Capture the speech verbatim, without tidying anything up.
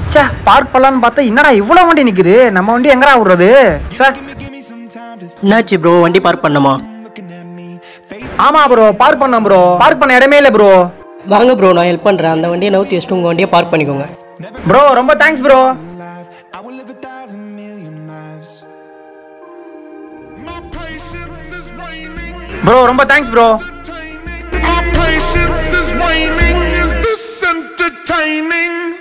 ச்சே பார்க் பண்ணலான்னு பார்த்தா என்னடா இவ்வளோ வண்டி நிற்குது. நம்ம வண்டி எங்கடா விடுறது சார்? என்னாச்சு ப்ரோ, வண்டி பார்க் பண்ணுமா? ஆமா ப்ரோ, பார்க் பண்ண ப்ரோ. பார்க் பண்ண இடமே இல்லை ப்ரோ. வாங்க ப்ரோ, நான் ஹெல்ப் பண்ணுறேன். அந்த வண்டியை நவுத்தி வச்சுட்டு உங்கள் வண்டியை பார்க் பண்ணிக்கோங்க. ப்ரோ ரொம்ப தேங்க்ஸ் ப்ரோ. ப்ரோ ரொம்ப thanks bro. Our patience is waning. Is this entertaining?